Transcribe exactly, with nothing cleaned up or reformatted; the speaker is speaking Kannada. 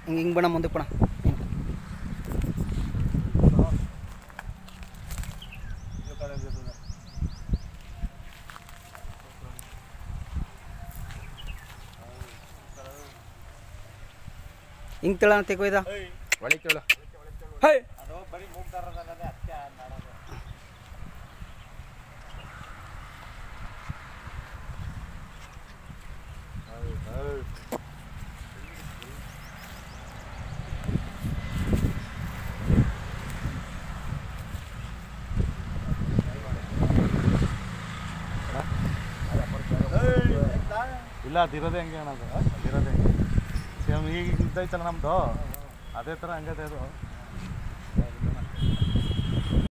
ಹಿಂಗೆ ಹಿಂಗೆ ಬಣ ಮುಂದಕ್ಕೆ ಬಣ ಹಿಂಗೆ ತಿಳ ಅಂತ ಕೊಯ್ದ ಒಳಗೆ ಕೇಳು ಹೇ ಅದು ಬರೀ ಮೂಗ್ತಾರದಲ್ಲದೆ ಅದಕ್ಕೆ ಮಾಡೋದು ಇಲ್ಲ ಅದಿರೋದೇ ಹಂಗೆ ಅಣ್ಣ ಅದು ಅದಿರೋದೇ ಹಂಗೆ ಸೇಮ್ ಈಗ ಇದ್ದೈತಲ್ಲ ನಮ್ಮದು ಅದೇ ಥರ ಹಂಗದೆ ಅದು